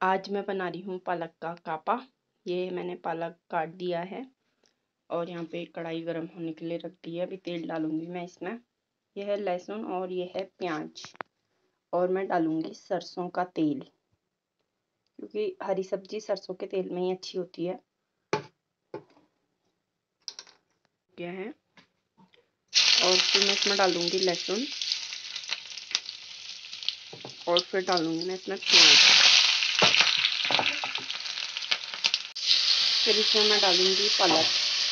आज मैं बना रही हूँ पालक का कापा। ये मैंने पालक काट दिया है और यहाँ पे कढ़ाई गर्म होने के लिए रख दी है। अभी तेल डालूंगी मैं इसमें। यह है लहसुन और ये है प्याज और मैं डालूंगी सरसों का तेल, क्योंकि हरी सब्जी सरसों के तेल में ही अच्छी होती है। क्या है और फिर मैं इसमें डालूंगी लहसुन और फिर डालूंगी मैं इसमें प्याज। फिर इसमें मैं डालूंगी पालक।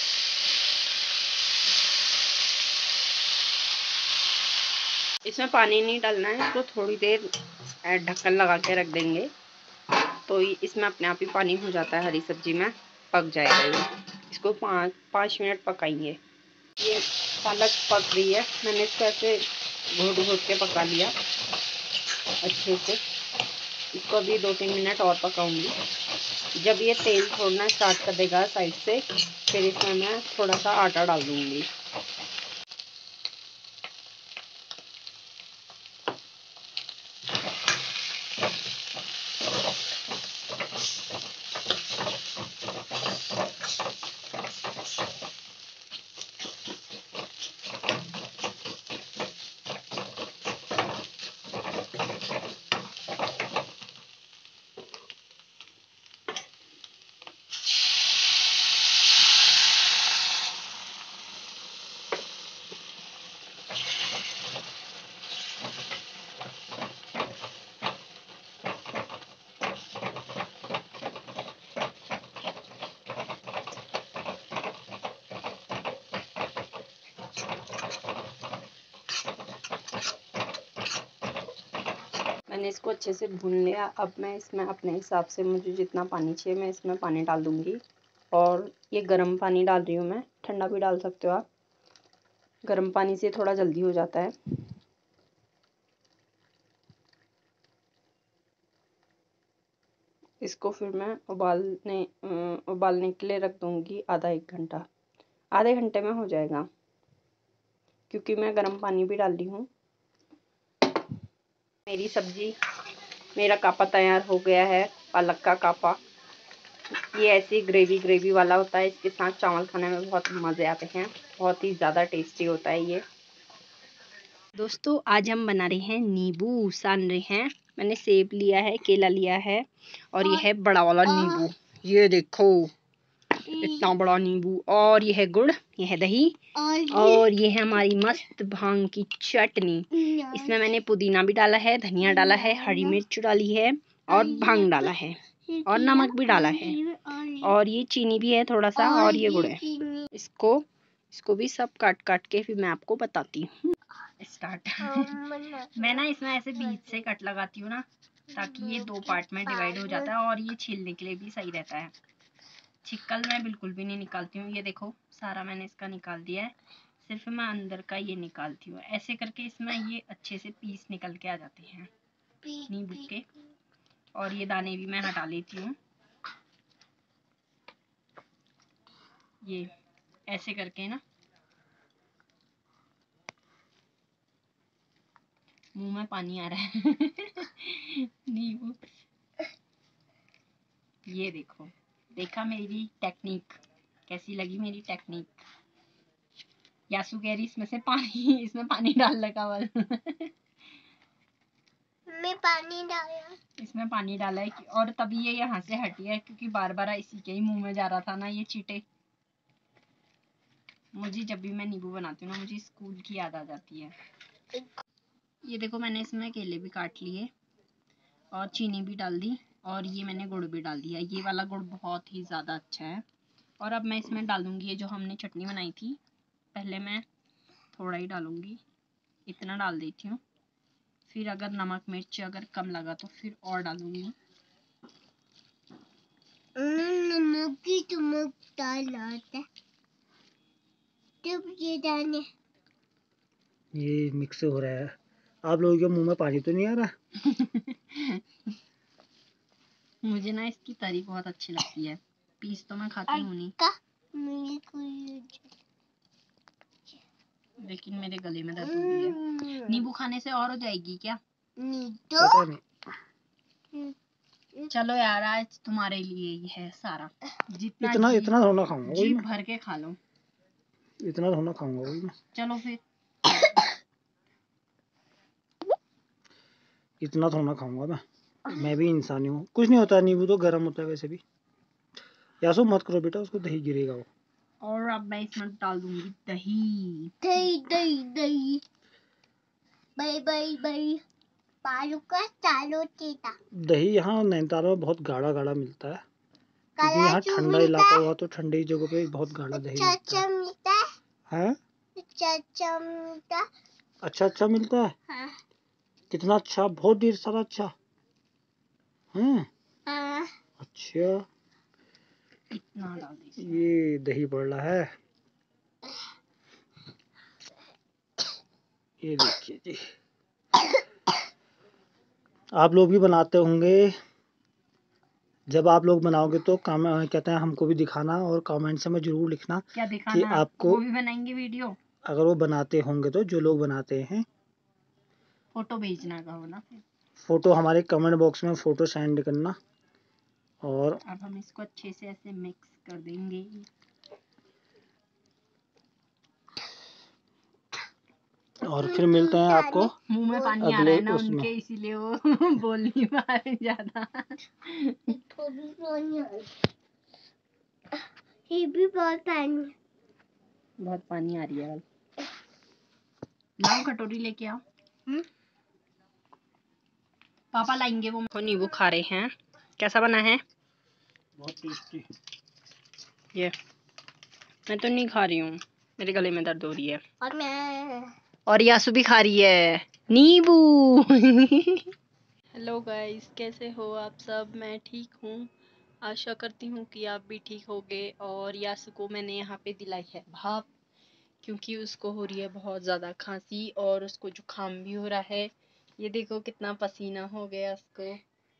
इसमें पानी नहीं डालना है, इसको थोड़ी देर ढक्कन लगा के रख देंगे तो इसमें अपने आप ही पानी हो जाता है। हरी सब्जी में पक जाएगा ये। इसको 5 मिनट पकाएंगे। ये पालक पक रही है, मैंने इसको ऐसे घोट घोट के पका लिया अच्छे से। इसको अभी 2-3 मिनट और पकाऊंगी। जब ये तेल छोड़ना स्टार्ट कर देगा साइड से, फिर इसमें मैं थोड़ा सा आटा डाल दूंगी। मैंने इसको अच्छे से भून लिया। अब मैं इसमें अपने हिसाब से मुझे जितना पानी चाहिए मैं इसमें पानी डाल दूँगी। और ये गर्म पानी डाल रही हूँ मैं, ठंडा भी डाल सकते हो आप। गर्म पानी से थोड़ा जल्दी हो जाता है। इसको फिर मैं उबालने के लिए रख दूँगी आधा 1 घंटा। आधे घंटे में हो जाएगा, क्योंकि मैं गर्म पानी भी डाल रही हूँ। मेरा कापा तैयार हो गया है, पालक का कापा। ये ऐसी ग्रेवी वाला होता है। इसके साथ चावल खाने में बहुत मज़े आते हैं। बहुत ही ज़्यादा टेस्टी होता है ये। दोस्तों आज हम बना रहे हैं नींबू सान रहे हैं। मैंने सेब लिया है, केला लिया है और ये है बड़ा वाला नींबू। ये देखो इतना बड़ा नींबू। और ये है गुड़, ये है दही और ये है हमारी मस्त भांग की चटनी। इसमें मैंने पुदीना भी डाला है, धनिया डाला है, हरी मिर्च डाली है और भांग डाला है और नमक भी डाला है और ये चीनी भी है थोड़ा सा और ये गुड़ है। इसको भी सब काट के फिर मैं आपको बताती हूँ। स्टार्ट मैं ना इसमें ऐसे बीच से कट लगाती हूँ ना, ताकि ये 2 पार्ट में डिवाइड हो जाता है और ये छीलने के लिए भी सही रहता है। छिक्कल मैं बिल्कुल भी नहीं निकालती हूँ। ये देखो सारा मैंने इसका निकाल दिया है, सिर्फ मैं अंदर का ये निकालती हूँ। ऐसे करके इसमें ये अच्छे से पीस निकल के आ जाते हैं नींबू के। और ये दाने भी मैं हटा लेती हूँ। ये ऐसे करके ना मुंह में पानी आ रहा है नींबू। ये देखो, देखा मेरी टेक्निक कैसी लगी? मेरी टेक्निक यासु कह रही इसमें पानी डाल लगा मैं पानी डाला, इसमें पानी डाला है और तभी ये यहाँ से हटी है, क्योंकि बार बार इसी के ही मुंह में जा रहा था ना ये चीटे। मुझे जब भी मैं नींबू बनाती हूँ ना, मुझे स्कूल की याद आ जाती है। ये देखो मैंने इसमें केले भी काट लिए और चीनी भी डाल दी और ये मैंने गुड़ भी डाल दिया। ये वाला गुड़ बहुत ही ज़्यादा अच्छा है। और अब मैं इसमें डालूंगी ये जो हमने चटनी बनाई थी। पहले मैं थोड़ा ही डालूंगी, इतना डाल देती हूँ। फिर अगर नमक मिर्च अगर कम लगा तो फिर और डालूंगी। नमक की चमक डालता है तब ये दाने ये मिक्स हो रहा है। आप लोगों के मुंह में पानी तो नहीं आ रहा? मुझे ना इसकी तरी बहुत अच्छी लगती है। पीस तो मैं खाती हूँ नहीं, लेकिन मेरे गले में दर्द हो रही है। नींबू खाने से और हो जाएगी क्या? नहीं पता नहीं। चलो यार, आज तुम्हारे लिए ही है सारा। जितना इतना थोड़ा खाऊंगा वही जी मैं। भर के खा लो। इतना थोड़ा खाऊंगा वही मैं। चलो फिर। इतना थोड़ा खाऊंगा मैं भी इंसानी हूँ, कुछ नहीं होता, नींबू तो गर्म होता है वैसे भी। यासो मत करो बेटा, उसको दही गिरेगा वो। और अब मैं इसमें डाल दूंगी दही। दही दही दही बई बई बई पालू का चालो चीता दही यहाँ नैनीताल में बहुत गाढ़ा गाढ़ा मिलता है, क्योंकि काला यहाँ चूर ठंडा मिलता इलाका है। हुआ तो ठंडी जगह पे बहुत गाढ़ा दही मिलता अच्छा है। मिलता है। हैं? अच्छा मिलता है। अच्छा मिलता है। हाँ कितना अच्छा? बहुत ढेर सारा अच्छा। हैं? हाँ। अच्छा, इतना डाल दीजिए। ये दही पड़ रहा है, ये देखिए जी। आप लोग भी बनाते होंगे, जब आप लोग बनाओगे तो कहते हैं हमको भी दिखाना, और कमेंट्स में जरूर लिखना क्या कि दिखाना? आपको, वो भी बनाएंगे वीडियो। अगर वो बनाते होंगे तो, जो लोग बनाते हैं, फोटो भेजना कहो ना फिर। फोटो हमारे कमेंट बॉक्स में फोटो सेंड करना। और अब हम इसको अच्छे से ऐसे मिक्स कर देंगे। फिर मिलते हैं आपको मुंह में पानी आ रहा अगले है ना उसमें। उनके, इसीलिए वो बोल नहीं पा रहे ज्यादा। ये भी बहुत पानी। बहुत पानी आ रही है। लाओ कटोरी लेके आओ। पापा लाएंगे वो। नींबू खा रहे हैं। कैसा बना है? बहुत टेस्टी। ये मैं तो नहीं खा रही हूँ, मेरे गले में दर्द हो रही है। और मैं और यासु भी खा रही है नींबू। हेलो गाइस, कैसे हो आप सब? मैं ठीक हूँ, आशा करती हूँ कि आप भी ठीक होगे। और यासु को मैंने यहाँ पे दिलाई है भाप, क्योंकि उसको हो रही है बहुत ज़्यादा खांसी और उसको जुकाम भी हो रहा है। ये देखो कितना पसीना हो गया उसको।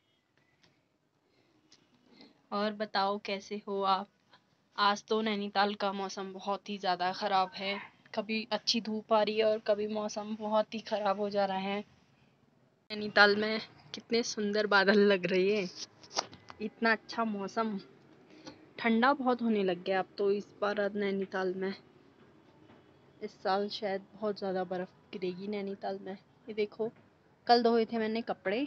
और बताओ कैसे हो आप? आज तो नैनीताल का मौसम बहुत ही ज़्यादा ख़राब है, कभी अच्छी धूप आ रही है और कभी मौसम बहुत ही ख़राब हो जा रहा है। नैनीताल में कितने सुंदर बादल लग रहे हैं, इतना अच्छा मौसम। ठंडा बहुत होने लग गया अब तो इस बार नैनीताल में। इस साल शायद बहुत ज़्यादा बर्फ़ गिरेगी नैनीताल में। ये देखो, कल धोए थे मैंने कपड़े।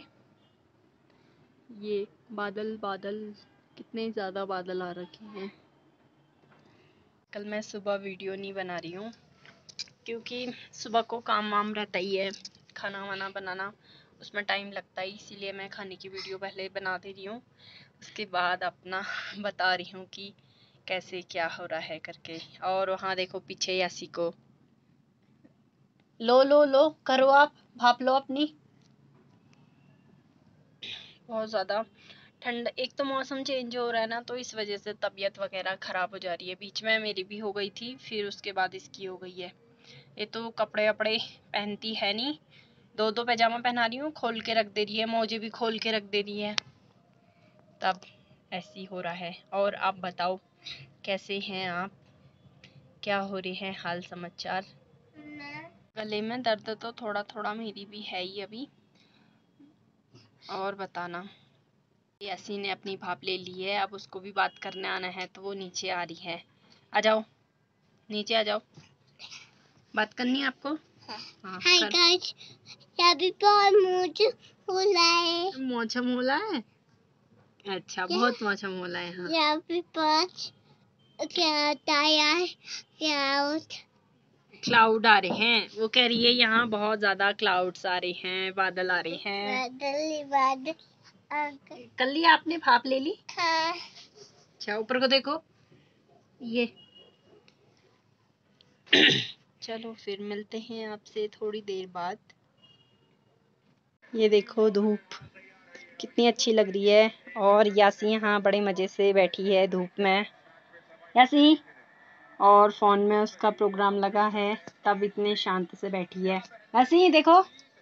ये बादल बादल, कितने ज़्यादा बादल आ रखे हैं। कल मैं सुबह वीडियो नहीं बना रही हूँ, क्योंकि सुबह को काम वाम रहता ही है, खाना वाना बनाना, उसमें टाइम लगता है। इसीलिए मैं खाने की वीडियो पहले बना दे रही हूँ, उसके बाद अपना बता रही हूँ कि कैसे क्या हो रहा है करके। और वहाँ देखो पीछे यासी को। लो करो, आप भाप लो अपनी। बहुत ज़्यादा ठंड, एक तो मौसम चेंज हो रहा है ना, तो इस वजह से तबीयत वगैरह ख़राब हो जा रही है। बीच में मेरी भी हो गई थी, फिर उसके बाद इसकी हो गई है। ये तो कपड़े वपड़े पहनती है नहीं, दो पैजामा पहना रही हूँ, खोल के रख दे रही है, मोजे भी खोल के रख दे रही है, तब ऐसी हो रहा है। और आप बताओ कैसे हैं आप? क्या हो रहे हैं हाल समाचार? गले में दर्द तो थोड़ा थोड़ा मेरी भी है ही अभी। और बताना। यासी ने अपनी भाप ले ली है, अब उसको भी बात करने आना है, तो वो नीचे आ रही है। आ जाओ, नीचे आ जाओ, बात करनी है आपको। हाँ, हाय कर। गाइस, अभी बहुत मुझे होला है। मौसम होला है? अच्छा, बहुत मौसम होला है। हाँ, यहाँ पे पाँच क्या आता है यार, क्या क्लाउड आ रहे हैं, वो कह रही है यहाँ बहुत ज्यादा क्लाउड्स आ रहे हैं, बादल आ रहे हैं। बादल कर लिया आपने भाप ले ली? हाँ। अच्छा, ऊपर को देखो ये। चलो फिर मिलते हैं आपसे थोड़ी देर बाद। ये देखो धूप कितनी अच्छी लग रही है, और यासी यहाँ बड़े मजे से बैठी है धूप में। यासी, और फोन में उसका प्रोग्राम लगा है, तब इतने शांत से बैठी है। यासी देखो,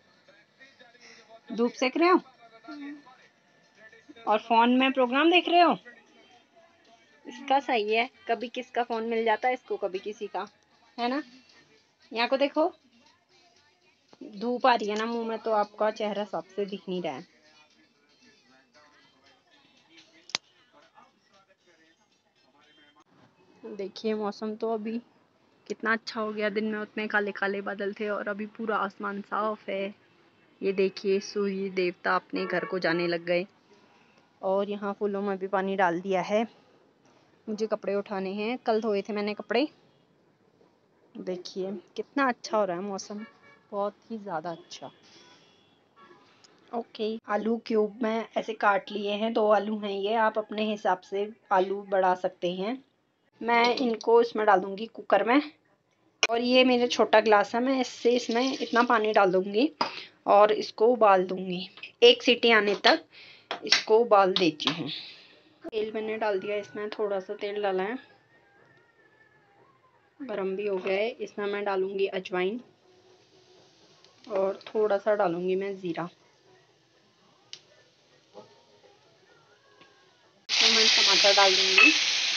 धूप सेक रहे हो और फोन में प्रोग्राम देख रहे हो। इसका सही है, कभी किसका फोन मिल जाता है इसको, कभी किसी का, है ना। यहाँ को देखो, धूप आ रही है ना मुंह में, तो आपका चेहरा साफ से दिख नहीं रहा है। देखिए मौसम तो अभी कितना अच्छा हो गया। दिन में उतने काले काले बादल थे और अभी पूरा आसमान साफ है। ये देखिए सूर्य देवता अपने घर को जाने लग गए और यहाँ फूलों में भी पानी डाल दिया है। मुझे कपड़े उठाने हैं, कल धोए थे मैंने कपड़े। देखिए कितना अच्छा हो रहा है मौसम, बहुत ही ज़्यादा अच्छा। ओके, आलू क्यूब में ऐसे काट लिए हैं, 2 आलू हैं ये। आप अपने हिसाब से आलू बढ़ा सकते हैं। मैं इनको इसमें डाल दूँगी कुकर में, और ये मेरा छोटा गिलास है, मैं इसमें इतना पानी डाल दूँगी और इसको उबाल दूँगी। 1 सीटी आने तक इसको उबाल देती हूँ। तेल मैंने डाल दिया, इसमें थोड़ा सा तेल डाला है, गरम भी हो गया है। इसमें मैं डालूँगी अजवाइन और थोड़ा सा डालूँगी मैं ज़ीरा। तो मैं टमाटर डाल दूँगी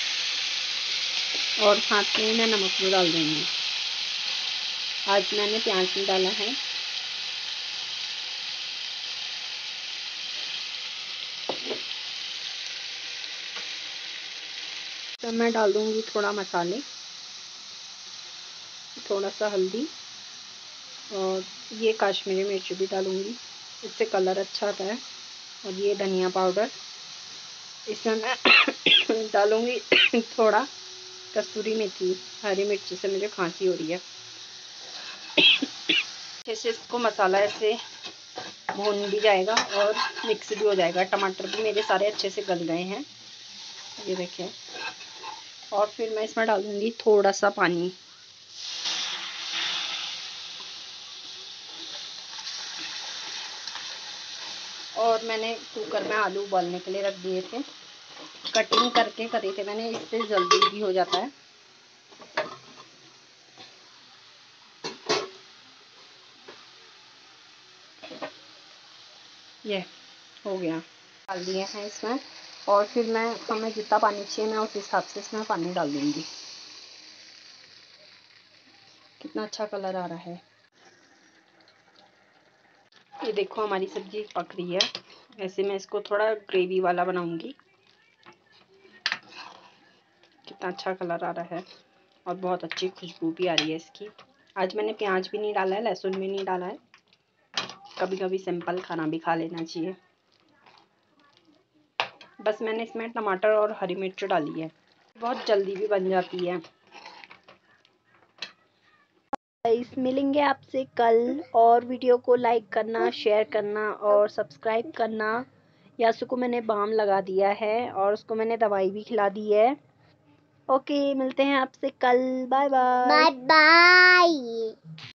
और साथ में मैं नमक भी डाल दूँगी। आज मैंने प्याज भी डाला है। तो मैं डाल दूँगी थोड़ा मसाले, थोड़ा सा हल्दी और ये कश्मीरी मिर्च भी डालूँगी, इससे कलर अच्छा आता है। और ये धनिया पाउडर, इसमें मैं डालूँगी थोड़ा कसूरी मेथी। हरी मिर्ची से मुझे खांसी हो रही है। अच्छे से इसको मसाला ऐसे भून भी जाएगा और मिक्स भी हो जाएगा। टमाटर भी मेरे सारे अच्छे से गल गए हैं, ये देखिए। और फिर मैं इसमें डालूँगी थोड़ा सा पानी। और मैंने कुकर में आलू उबालने के लिए रख दिए थे, कटिंग करके करे थे मैंने, इससे जल्दी भी हो जाता है। ये हो गया, डाल दिए हैं इसमें। और फिर मैं हमें जितना पानी चाहिए मैं उस हिसाब से इसमें पानी डाल दूँगी। कितना अच्छा कलर आ रहा है। ये देखो हमारी सब्जी पक रही है। ऐसे मैं इसको थोड़ा ग्रेवी वाला बनाऊंगी। कितना अच्छा कलर आ रहा है और बहुत अच्छी खुशबू भी आ रही है इसकी। आज मैंने प्याज भी नहीं डाला है, लहसुन भी नहीं डाला है। कभी कभी सिंपल खाना भी खा लेना चाहिए। बस मैंने इसमें टमाटर और हरी मिर्च डाली है, बहुत जल्दी भी बन जाती है। मिलेंगे आपसे कल, और वीडियो को लाइक करना, शेयर करना और सब्सक्राइब करना। यासु को मैंने बाम लगा दिया है और उसको मैंने दवाई भी खिला दी है। ओके, मिलते हैं आपसे कल। Bye bye. Bye bye.